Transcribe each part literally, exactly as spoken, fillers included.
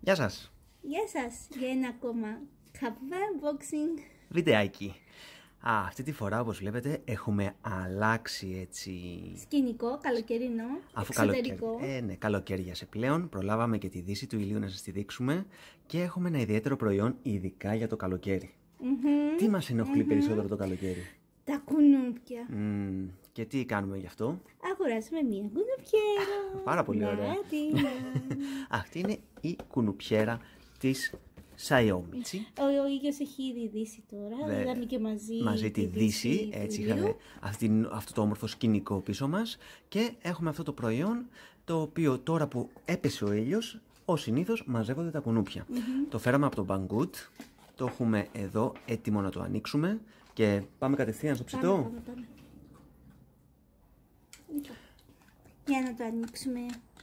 Γεια σας! Γεια σας για ένα ακόμα καπβά unboxing Βιντεάκι. Α, αυτή τη φορά όπως βλέπετε έχουμε αλλάξει έτσι... σκηνικό, καλοκαιρινό, Αφού εξωτερικό. Καλοκαίρι... Ε, ναι, καλοκαίριασε πλέον. Προλάβαμε και τη δύση του ηλίου να σας τη δείξουμε. Και έχουμε ένα ιδιαίτερο προϊόν ειδικά για το καλοκαίρι. Mm-hmm. Τι μας ενοχλεί mm-hmm. περισσότερο το καλοκαίρι? Τα κουνούπια. Mm, και τι κάνουμε γι' αυτό? Αγοράσουμε μία κουνουπιέρα. Πάρα πολύ ωραία. Αυτή είναι η κουνουπιέρα της Xiaomi. Ο, ο ήλιος έχει ήδη δύσει τώρα. Είδαμε και μαζί, μαζί τη δύση. δύση έτσι είχαμε αυτή, αυτό το όμορφο σκηνικό πίσω μας. Και έχουμε αυτό το προϊόν το οποίο τώρα που έπεσε ο ήλιος, ως συνήθως μαζεύονται τα κουνούπια. Mm-hmm. Το φέραμε από το Banggood. Το έχουμε εδώ έτοιμο να το ανοίξουμε. Και πάμε κατευθείαν στο ψητό. Πάμε, πάμε, πάμε. Για να το ανοίξουμε.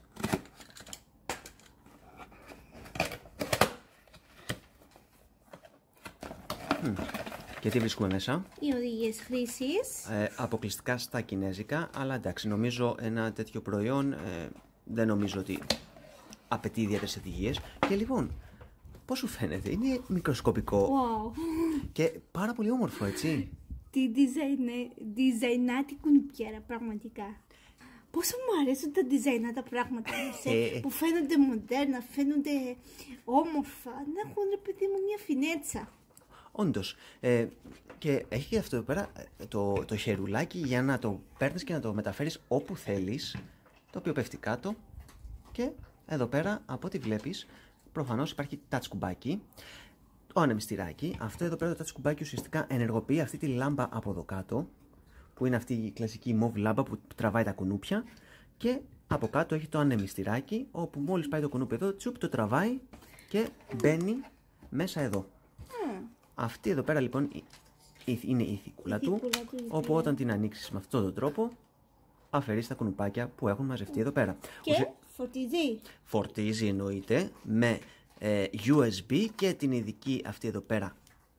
Mm. Και τι βρίσκουμε μέσα? Οι οδηγίες χρήσης. Ε, αποκλειστικά στα κινέζικα, αλλά εντάξει, νομίζω ένα τέτοιο προϊόν ε, δεν νομίζω ότι απαιτεί ιδιαίτερες οδηγίες. Και λοιπόν, πώς σου φαίνεται? Είναι μικροσκοπικό Wow. και πάρα πολύ όμορφο, έτσι. Τι διζαϊνάτη κουνουπιέρα, πραγματικά. Πόσο μου αρέσουν τα διζαϊνάτα πράγματα ε, που φαίνονται μοντέρνα, φαίνονται όμορφα, να έχουν ρε παιδί μου μια φινέτσα. Όντως. Ε, και έχει και αυτό εδώ πέρα το, το χερουλάκι για να το παίρνεις και να το μεταφέρεις όπου θέλεις, το οποίο πέφτει κάτω. Και εδώ πέρα, από ό,τι βλέπεις, προφανώς υπάρχει touch κουμπάκι, το ανεμιστηράκι. Αυτό εδώ πέρα το touch κουμπάκι ουσιαστικά ενεργοποιεί αυτή τη λάμπα από εδώ κάτω, που είναι αυτή η κλασική μοβ λάμπα που τραβάει τα κουνούπια. Και από κάτω έχει το ανεμιστηράκι, όπου μόλις πάει το κουνούπι εδώ, τσουπ, το τραβάει και μπαίνει μέσα εδώ. Mm. Αυτή εδώ πέρα λοιπόν είναι η θήκουλα του, του, όπου όταν την ανοίξεις με αυτόν τον τρόπο, αφαιρείς τα κουνουπάκια που έχουν μαζευτεί mm. εδώ πέρα. Και Ουσε... φορτίζει. Φορτίζει εννοείται με ε, γιου ες μπι και την ειδική αυτή εδώ πέρα,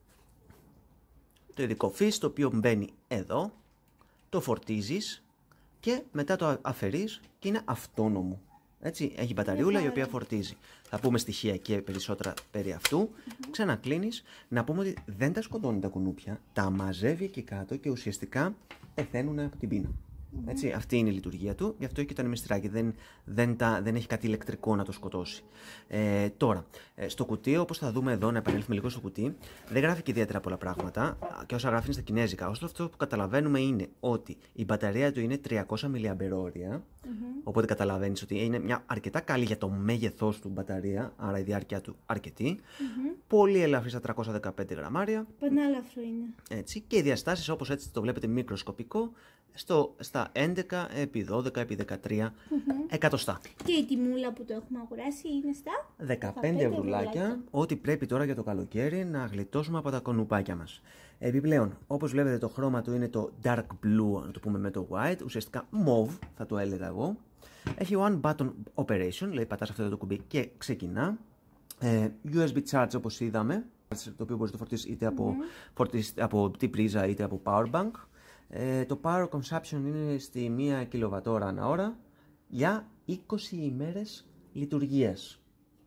το ειδικό φύς, το οποίο μπαίνει εδώ, το φορτίζεις και μετά το αφαιρείς και είναι αυτόνομο. Έτσι, έχει μπαταριούλα η οποία φορτίζει. Θα πούμε στοιχεία και περισσότερα περί αυτού. Mm-hmm. Ξανακλίνεις. Να πούμε ότι δεν τα σκοτώνει τα κουνούπια, τα μαζεύει εκεί κάτω και ουσιαστικά πεθαίνουν από την πείνα. Mm-hmm. Έτσι, αυτή είναι η λειτουργία του, γι' αυτό έχει και το ανεμιστηράκι. Δεν, δεν, τα, δεν έχει κάτι ηλεκτρικό να το σκοτώσει. Ε, τώρα, στο κουτί, όπως θα δούμε εδώ, να επανέλθουμε λίγο στο κουτί, δεν γράφει και ιδιαίτερα πολλά πράγματα και όσα γράφει είναι στα κινέζικα. Ωστόσο, αυτό που καταλαβαίνουμε είναι ότι η μπαταρία του είναι τριακόσια μιλιαμπερόρια. Mm-hmm. Οπότε καταλαβαίνεις ότι είναι μια αρκετά καλή για το μέγεθός του μπαταρία, άρα η διάρκεια του αρκετή. Mm-hmm. Πολύ ελαφρύ στα τριακόσια δεκαπέντε γραμμάρια. Πανάλαφρο είναι. Έτσι, και οι διαστάσεις, όπως έτσι το βλέπετε, μικροσκοπικό, στο, στα έντεκα επί δώδεκα επί δεκατρία mm-hmm. εκατοστά. Και η τιμούλα που το έχουμε αγοράσει είναι στα δεκαπέντε ευρουλάκια, ό,τι πρέπει τώρα για το καλοκαίρι να γλιτώσουμε από τα κονουπάκια μας. Επιπλέον, όπως βλέπετε, το χρώμα του είναι το dark blue, να το πούμε με το white, ουσιαστικά mauve θα το έλεγα εγώ. Έχει one button operation, δηλαδή πατάς αυτό το κουμπί και ξεκινά. Ε, γιου ες μπι charge, όπως είδαμε, το οποίο μπορείς να το φορτίσεις είτε από, mm-hmm. φορτίσεις, από τη πρίζα είτε από power bank. Ε, το power consumption είναι στη μία κιλοβατόρα ανά ώρα για είκοσι ημέρες λειτουργίας.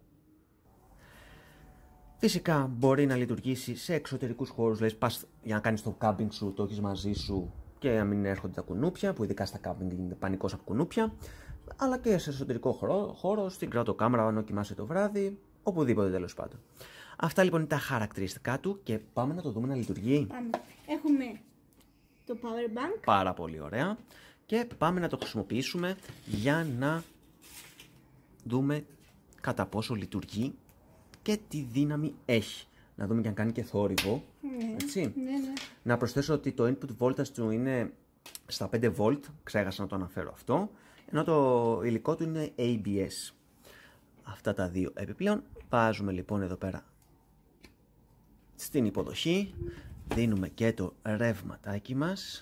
Φυσικά μπορεί να λειτουργήσει σε εξωτερικούς χώρους, δηλαδή πας για να κάνεις το κάμπινγκ σου, το έχεις μαζί σου και να μην έρχονται τα κουνούπια, που ειδικά στα κάμπινγκ είναι πανικός από κουνούπια, αλλά και σε εσωτερικό χώρο, χώρο στην κράτο-κάμερα, αν κοιμάσαι το βράδυ, οπουδήποτε τέλος πάντων. Αυτά λοιπόν είναι τα χαρακτηριστικά του και πάμε να το δούμε να λειτουργεί. Πάμε. Έχουμε το power bank. Πάρα πολύ ωραία. Και πάμε να το χρησιμοποιήσουμε για να δούμε κατά πόσο λειτουργεί και τι δύναμη έχει. Να δούμε και αν κάνει και θόρυβο. Ναι, έτσι. Ναι, ναι. Να προσθέσω ότι το input voltage του είναι στα πέντε βολτ. Ξέχασα να το αναφέρω αυτό. Ενώ το υλικό του είναι έι μπι ες. Αυτά τα δύο επιπλέον. Βάζουμε λοιπόν εδώ πέρα στην υποδοχή. Δίνουμε και το ρεύματάκι μας.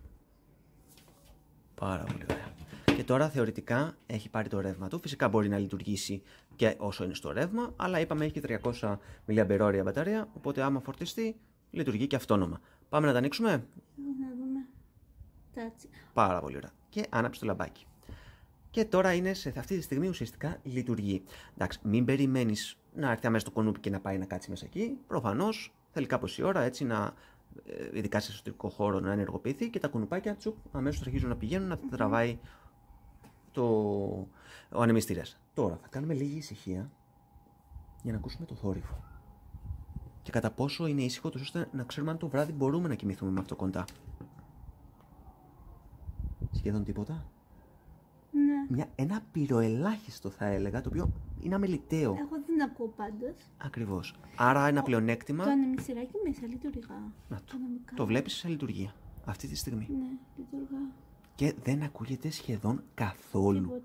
Πάρα πολύ ωραία. Και τώρα θεωρητικά έχει πάρει το ρεύμα του. Φυσικά μπορεί να λειτουργήσει και όσο είναι στο ρεύμα, αλλά είπαμε έχει και τριακόσια μιλιαμπερόρια μπαταρία, οπότε άμα φορτιστεί λειτουργεί και αυτόνομα. Πάμε να τα ανοίξουμε. Να δούμε. Τάτσι. Πάρα πολύ ωραία. Και άναψε το λαμπάκι. Και τώρα είναι σε αυτή τη στιγμή ουσιαστικά λειτουργεί. Εντάξει, μην περιμένεις να έρθει αμέσως το κουνούπι και να πάει να κάτσει μέσα εκεί. Προφανώς θέλει κάπως η ώρα έτσι να, ειδικά σε εσωτερικό χώρο, να ενεργοποιηθεί και τα κουνουπάκια τσουπ αμέσως αρχίζουν να πηγαίνουν, να mm-hmm. τραβάει το... ο ανεμιστήρας. Τώρα θα κάνουμε λίγη ησυχία για να ακούσουμε το θόρυβο. Και κατά πόσο είναι ήσυχο, τόσο ώστε να ξέρουμε αν το βράδυ μπορούμε να κοιμηθούμε με αυτό κοντά. Σχεδόν τίποτα. Ναι. Μια, ένα πυροελάχιστο θα έλεγα, το οποίο είναι αμεληταίο. Εγώ δεν ακούω πάντως. Ακριβώς. Άρα ένα πλεονέκτημα. Το ανεμιστηράκι μέσα λειτουργά. Να το. Το βλέπεις σε λειτουργία αυτή τη στιγμή. Ναι, λειτουργά. Και δεν ακούγεται σχεδόν καθόλου.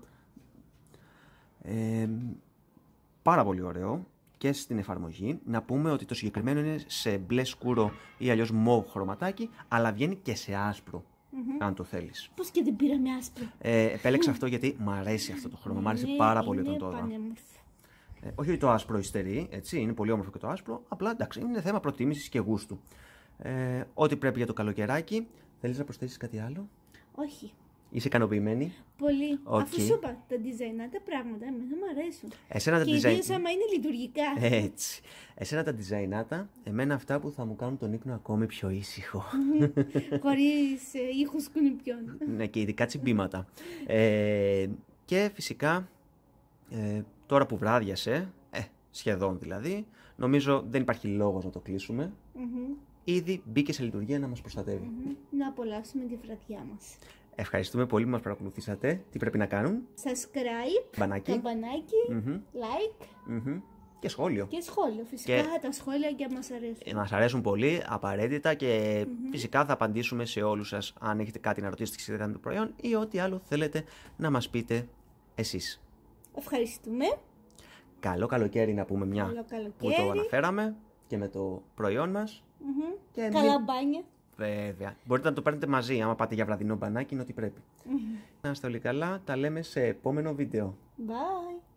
Ε, πάρα πολύ ωραίο. Και στην εφαρμογή να πούμε ότι το συγκεκριμένο είναι σε μπλε σκούρο ή αλλιώς μοβ χρωματάκι, αλλά βγαίνει και σε άσπρο, mm-hmm. αν το θέλεις. Πώς και δεν πήραμε άσπρο. Ε, επέλεξα αυτό γιατί μου αρέσει αυτό το χρώμα, μου άρεσε πάρα πολύ όταν το είδα. Ε, όχι ότι το άσπρο υστερεί, έτσι, είναι πολύ όμορφο και το άσπρο, απλά εντάξει, είναι θέμα προτίμησης και γούστου. Ε, ό,τι πρέπει για το καλοκαιράκι. Θέλεις να προσθέσεις κάτι άλλο? Όχι. Είσαι ικανοποιημένη? Πολύ. Okay. Αφού σου είπα, τα design, τα πράγματα εμένα μου αρέσουν. Εσένα τα και design... ιδίως άμα είναι λειτουργικά. Έτσι. Εσένα τα design, εμένα αυτά που θα μου κάνουν τον ύπνο ακόμη πιο ήσυχο. Χωρίς ε, ήχους κουνουπιών. Ναι, και ειδικά τσιμπήματα. ε, και φυσικά, ε, τώρα που βράδιασε, ε, σχεδόν δηλαδή, νομίζω δεν υπάρχει λόγος να το κλείσουμε. Mm-hmm. Ήδη μπήκε σε λειτουργία να μας προστατεύει. Mm-hmm. Να απολαύσουμε τη βραδιά μας. Ευχαριστούμε πολύ που μας παρακολουθήσατε. Τι πρέπει να κάνουν? Subscribe, μπανάκι, καμπανάκι, mm-hmm. like mm-hmm. και σχόλιο. Και σχόλιο, φυσικά και... τα σχόλια και μας αρέσουν. Μας αρέσουν πολύ, απαραίτητα και mm-hmm. φυσικά θα απαντήσουμε σε όλους σας αν έχετε κάτι να ρωτήσετε σχετικά με το προϊόν ή ό,τι άλλο θέλετε να μας πείτε εσείς. Ευχαριστούμε. Καλό καλοκαίρι να πούμε μια που το αναφέραμε και με το προϊόν μας. Mm-hmm. Και καλά μπάνια. Βέβαια. Μπορείτε να το παίρνετε μαζί, άμα πάτε για βραδινό μπανάκι, είναι ό,τι πρέπει. Mm-hmm. Να είστε όλοι καλά, τα λέμε σε επόμενο βίντεο. Bye.